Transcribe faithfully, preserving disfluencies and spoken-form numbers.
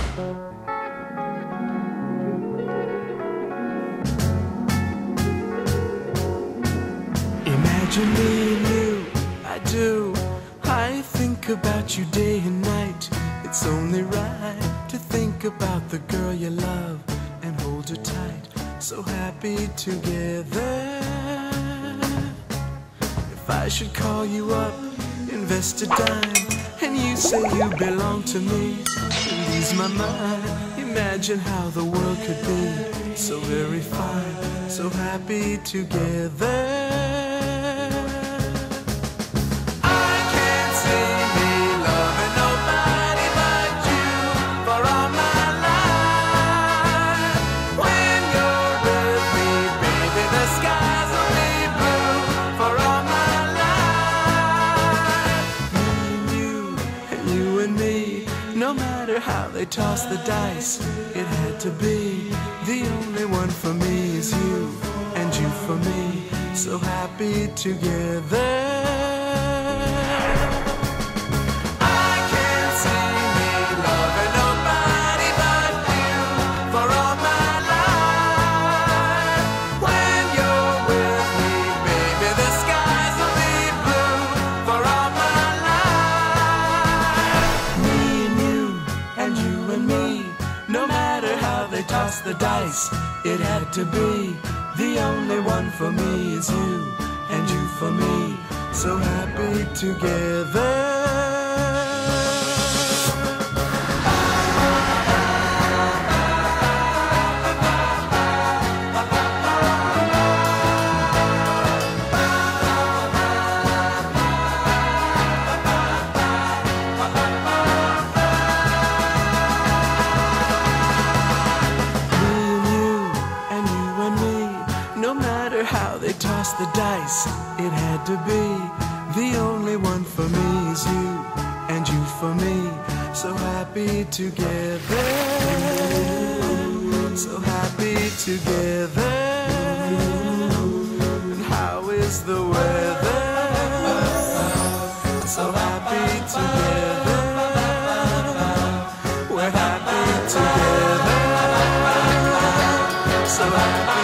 Imagine me and you, I do. I think about you day and night. It's only right to think about the girl you love and hold her tight. So happy together. If I should call you up, invest a dime, and you say you belong to me, it ease my mind. Imagine how the world could be so very fine, so happy together. No matter how they toss the dice, it had to be. The only one for me is you, and you for me, so happy together. Toss the dice, it had to be. The only one for me is you, and you for me, so happy together. No matter how they toss the dice, it had to be. The only one for me is you, and you for me, so happy together. So happy together. And how is the weather? So happy together. We're happy together. So happy.